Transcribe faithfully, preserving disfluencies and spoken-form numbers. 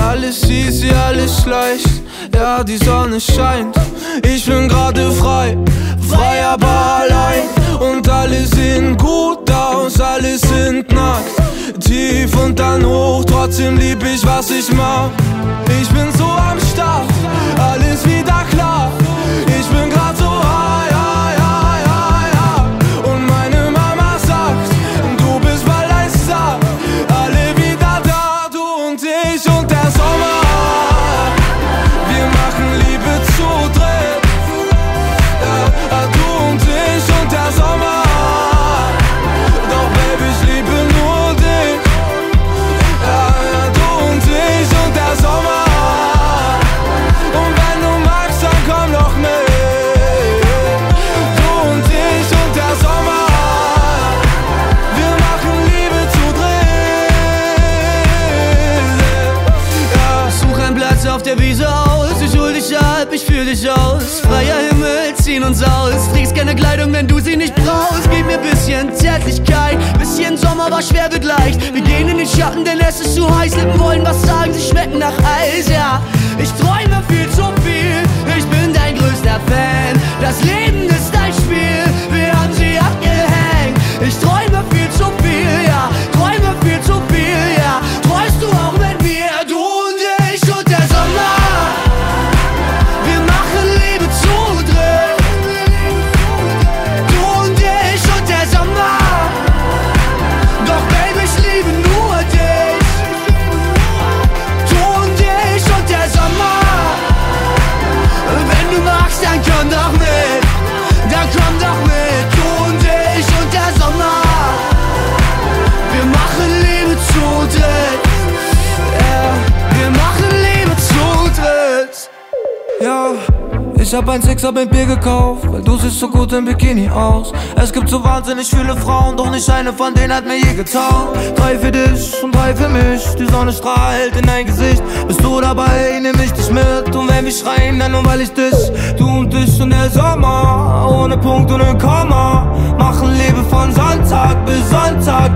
Alles easy, alles leicht, ja die Sonne scheint. Ich bin gerade frei, frei aber allein. Und alle sehen gut aus, alle sind nackt. Tief und dann hoch, trotzdem lieb ich was ich mach. Ich bin so am Start, alles wieder klar. Ich bin grad so high, high, high, high, high. Und meine Mama sagt, du bist bald ein Star. Alle wieder da, du und ich und der Sommer. Wir machen Liebe zu dritt, ja, du und ich und der Sommer. Doch Baby, ich liebe nur dich, ja, ja, du und ich und der Sommer. Und wenn du magst, dann komm doch mit. Du und ich und der Sommer. Wir machen Liebe zu dritt, ja. Such einen Platz auf der Wiese aus, ich hol dich ab, ich fühl dich aus. Freier Himmel, ziehen uns aus. Trägst keine Kleidung, wenn du sie nicht brauchst. Gib mir bisschen Zärtlichkeit, bisschen Sommer, was schwer wird leicht. Wir gehen in den Schatten, denn es ist zu heiß. Lippen wollen was sagen, sie schmecken nach Eis, ja. Ich träume viel zu viel, ich bin dein größter Fan. Das Leben ist ein Spiel, wir haben sie abgehängt. Ich träume viel zu viel, ja, träume viel zu viel, ja. Träumst du auch mit mir, du und ich und der Sommer? Wir machen Liebe zu dritt, du und ich und der Sommer. Doch Baby, ich liebe nur dich, du und ich und der Sommer. Wenn du magst, dann komm doch mit, dann komm doch mit, du und ich und der Sommer. Wir machen Liebe zu dritt, yeah. Wir machen Liebe zu dritt. Ja, ich hab ein Sixer mit Bier gekauft, weil du siehst so gut im Bikini aus. Es gibt so wahnsinnig viele Frauen, doch nicht eine von denen hat mir je getaugt. Drei für dich und drei für mich, die Sonne strahlt in dein Gesicht. Bist du dabei, nehm ich dich mit. Und wenn wir schreien, dann nur weil ich dich, du und ich und der Sommer. Ohne Punkt und ein Komma, machen Liebe von Sonntag bis Sonntag.